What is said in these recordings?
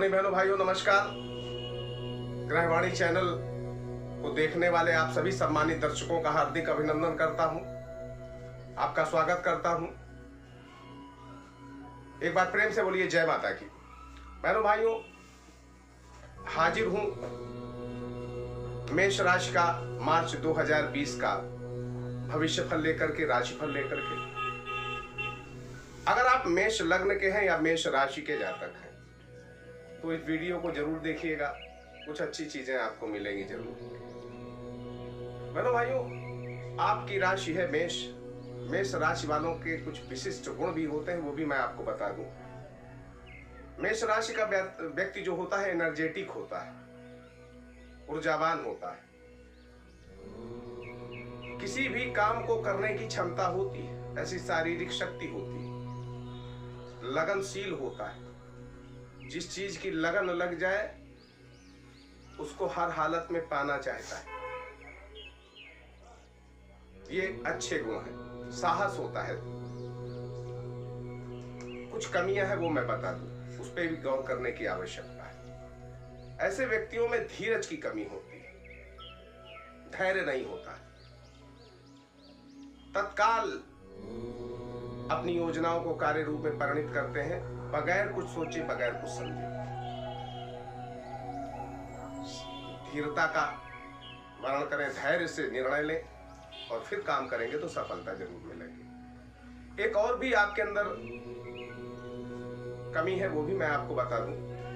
आदरणीय बहनों भाइयों नमस्कार। ग्रहवाणी चैनल को देखने वाले आप सभी सम्मानित दर्शकों का हार्दिक अभिनंदन करता हूं, आपका स्वागत करता हूं। एक बार प्रेम से बोलिए जय माता की। बहनों भाइयों, हाजिर हूं मेष राशि का मार्च 2020 का भविष्य फल लेकर के, राशि फल लेकर के। अगर आप मेष लग्न के हैं या मेष राशि के जातक हैं तो इस वीडियो को जरूर देखिएगा, कुछ अच्छी चीजें आपको मिलेंगी जरूर। बहनों भाइयों, आपकी राशि है मेष। मेष राशि वालों के कुछ विशिष्ट गुण भी होते हैं, वो भी मैं आपको बता दूं। मेष राशि का व्यक्ति जो होता है एनर्जेटिक होता है, ऊर्जावान होता है, किसी भी काम को करने की क्षमता होती है, ऐसी शारीरिक शक्ति होती है, लगनशील होता है। जिस चीज की लगन लग जाए उसको हर हालत में पाना चाहता है। ये अच्छे गुण हैं। साहस होता है। कुछ कमियां हैं वो मैं बता दूं, उस पर भी गौर करने की आवश्यकता है। ऐसे व्यक्तियों में धीरज की कमी होती है, धैर्य नहीं होता है, तत्काल अपनी योजनाओं को कार्य रूप में परिणित करते हैं, बगैर कुछ सोचे, बगैर कुछ समझे। धीरता का वर्णन करें, धैर्य से निर्णय लें और फिर काम करेंगे तो सफलता जरूर मिलेगी। एक और भी आपके अंदर कमी है, वो भी मैं आपको बता दूं।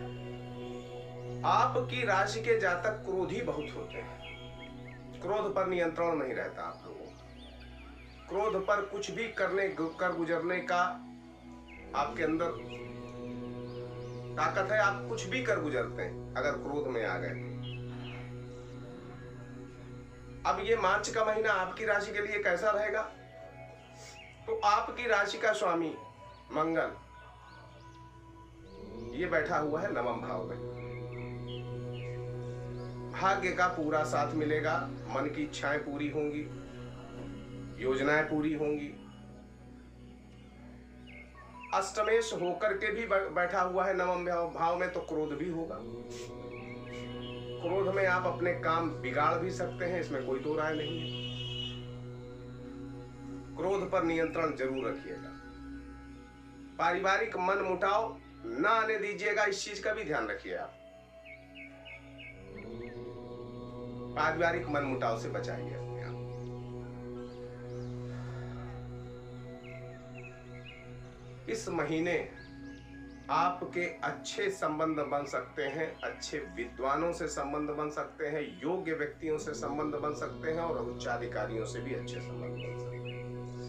आपकी राशि के जातक क्रोधी बहुत होते हैं। क्रोध पर नियंत्रण नहीं रहता आप लोगों को। क्रोध पर कुछ भी कर गुजरने का आपके अंदर ताकत है। आप कुछ भी कर गुजरते हैं अगर क्रोध में आ गए। अब ये मार्च का महीना आपकी राशि के लिए कैसा रहेगा? तो आपकी राशि का स्वामी मंगल ये बैठा हुआ है नवम भाव में। भाग्य का पूरा साथ मिलेगा, मन की इच्छाएं पूरी होंगी, योजनाएं पूरी होंगी। अष्टमेश होकर के भी बैठा हुआ है नवम भाव में, तो क्रोध भी होगा। क्रोध में आप अपने काम बिगाड़ भी सकते हैं, इसमें कोई दो राय नहीं है। क्रोध पर नियंत्रण जरूर रखिएगा। पारिवारिक मन मुटाव ना आने दीजिएगा, इस चीज का भी ध्यान रखिए आप। पारिवारिक मन मुटाव से बचाइए अपने आप। इस महीने आपके अच्छे संबंध बन सकते हैं, अच्छे विद्वानों से संबंध बन सकते हैं, योग्य व्यक्तियों से संबंध बन सकते हैं और उच्चाधिकारियों से भी अच्छे संबंध बन सकते हैं।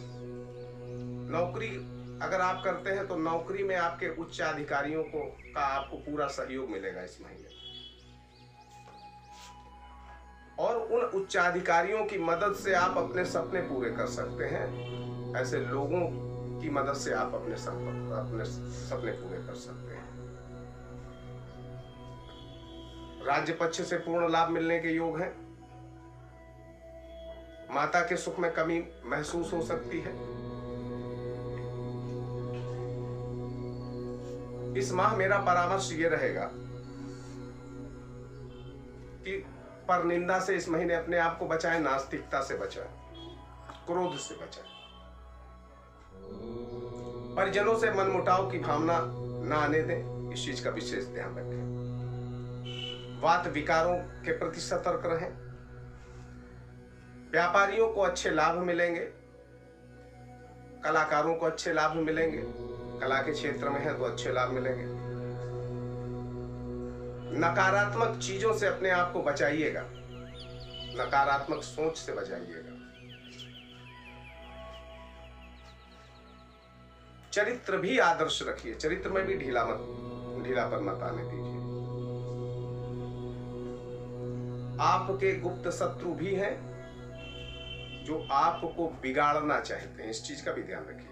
नौकरी अगर आप करते हैं तो नौकरी में आपके उच्चाधिकारियों का आपको पूरा सहयोग मिलेगा इस महीने, और उन उच्चाधिकारियों की मदद से आप अपने सपने पूरे कर सकते हैं। ऐसे लोगों की मदद से आप अपने सपने पूरे कर सकते हैं। राज्य पक्ष से पूर्ण लाभ मिलने के योग हैं। माता के सुख में कमी महसूस हो सकती है। इस माह मेरा परामर्श ये रहेगा कि परनिंदा से इस महीने अपने आप को बचाएं, नास्तिकता से बचाएं, क्रोध से बचाएं। परिजनों से मनमुटाव की भावना ना आने दें, इस चीज का विशेष ध्यान रखें। वात विकारों के प्रति सतर्क रहें। व्यापारियों को अच्छे लाभ मिलेंगे, कलाकारों को अच्छे लाभ मिलेंगे, कला के क्षेत्र में है तो अच्छे लाभ मिलेंगे। नकारात्मक चीजों से अपने आप को बचाइएगा, नकारात्मक सोच से बचाइएगा। चरित्र भी आदर्श रखिए, चरित्र में भी ढीलापन मत आने दीजिए। आपके गुप्त शत्रु भी हैं जो आपको बिगाड़ना चाहते हैं, इस चीज का भी ध्यान रखिए।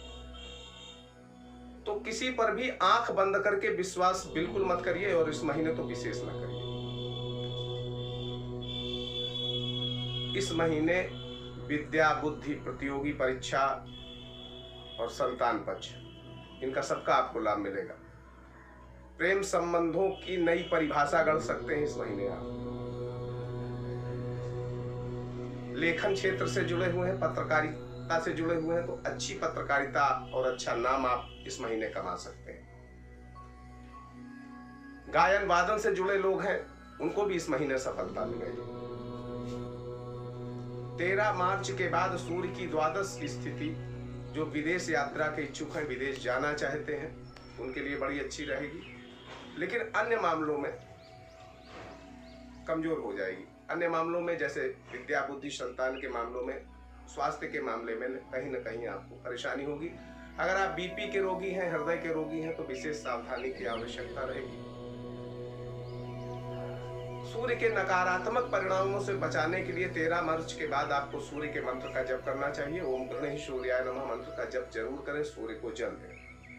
तो किसी पर भी आंख बंद करके विश्वास बिल्कुल मत करिए, और इस महीने तो विशेष न करिए। इस महीने विद्या, बुद्धि, प्रतियोगी परीक्षा और संतान पक्ष, इनका सबका आपको लाभ मिलेगा। प्रेम संबंधों की नई परिभाषा गढ़ सकते हैं इस महीने आप। लेखन क्षेत्र से जुड़े हुए हैं, पत्रकारिता से जुड़े हुए हैं, तो अच्छी पत्रकारिता और अच्छा नाम आप इस महीने कमा सकते हैं। गायन वादन से जुड़े लोग हैं, उनको भी इस महीने सफलता मिलेगी। 13 मार्च के बाद सूर्य की द्वादश स्थिति, जो विदेश यात्रा के इच्छुक हैं, विदेश जाना चाहते हैं, उनके लिए बड़ी अच्छी रहेगी। लेकिन अन्य मामलों में कमजोर हो जाएगी। अन्य मामलों में जैसे विद्या बुद्धि संतान के मामलों में, स्वास्थ्य के मामले में कहीं ना कहीं आपको परेशानी होगी। अगर आप बीपी के रोगी हैं, हृदय के रोगी हैं, तो विशेष सावधानी की आवश्यकता रहेगी। सूर्य के नकारात्मक परिणामों से बचाने के लिए 13 मार्च के बाद आपको सूर्य के मंत्र का जप करना चाहिए। ओम गणेश सूर्याय नमः मंत्र का जप जरूर करें, सूर्य को जल दें।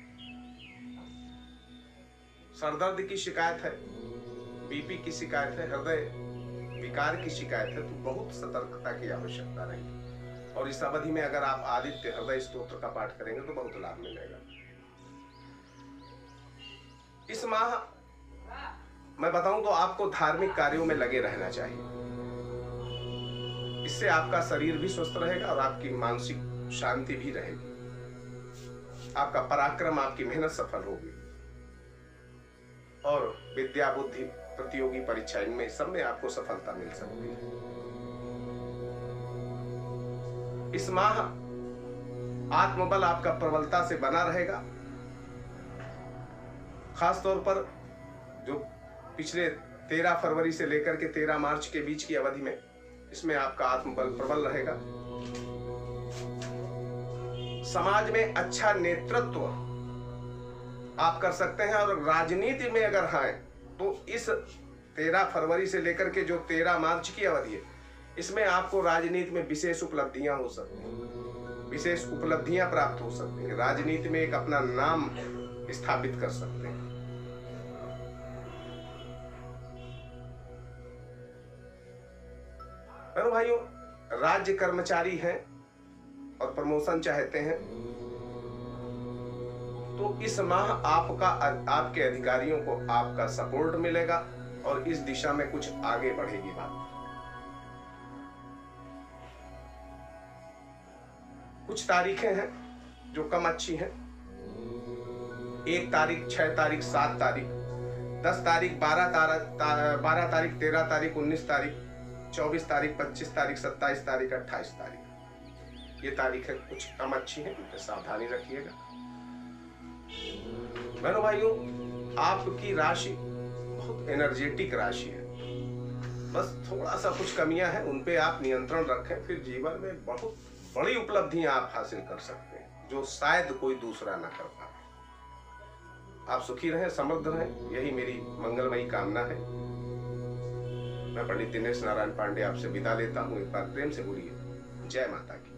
सरदर्द की शिकायत है, बीपी की शिकायत है, हृदय विकार की शिकायत है, तो बहुत सतर्कता की आवश्यकता रहेगी। और इस अवधि में अगर आप आदित्य हृदय स्तोत्र का पाठ करेंगे तो बहुत लाभ मिलेगा। इस माह मैं बताऊं तो आपको धार्मिक कार्यों में लगे रहना चाहिए। इससे आपका शरीर भी स्वस्थ रहेगा और आपकी मानसिक शांति भी रहेगी। आपका पराक्रम, आपकी मेहनत सफल होगी और विद्या बुद्धि प्रतियोगी परीक्षा, इनमें सब में आपको सफलता मिल सकती है। इस माह आत्मबल आपका प्रबलता से बना रहेगा। खास तौर पर जो पिछले 13 फरवरी से लेकर के 13 मार्च के बीच की अवधि में, इसमें आपका आत्मबल प्रबल रहेगा। समाज में अच्छा नेतृत्व आप कर सकते हैं और राजनीति में अगर हैं तो इस 13 फरवरी से लेकर के जो 13 मार्च की अवधि है, इसमें आपको राजनीति में विशेष उपलब्धियां हो सकती हैं, विशेष उपलब्धियां प्राप्त हो सकती हैं। राजनीति में एक अपना नाम स्थापित कर सकते हैं। भाइयों, राज्य कर्मचारी हैं और प्रमोशन चाहते हैं तो इस माह आपके अधिकारियों को आपका सपोर्ट मिलेगा और इस दिशा में कुछ आगे बढ़ेगी बात। कुछ तारीखें हैं जो कम अच्छी हैं। 1 तारीख, 6 तारीख, 7 तारीख, 10 तारीख, 12 तारीख, 13 तारीख, 19 तारीख, 24 तारीख, 25 तारीख, 27 तारीख, 28 तारीख, ये तारीखें कुछ कम अच्छी हैं, इनसे सावधानी रखिएगा। बहनों भाइयों, आपकी राशि बहुत एनर्जेटिक राशि है, बस थोड़ा सा कुछ कमियां हैं, उन पे आप नियंत्रण रखें, फिर जीवन में बहुत बड़ी उपलब्धियां आप हासिल कर सकते हैं जो शायद कोई दूसरा ना कर पाए। आप सुखी रहें, समृद्ध रहें, यही मेरी मंगलमयी कामना है। मैं पंडित दिनेश नारायण पांडे आपसे विदा लेता हूँ। एक बार प्रेम से बोलिए जय माता की।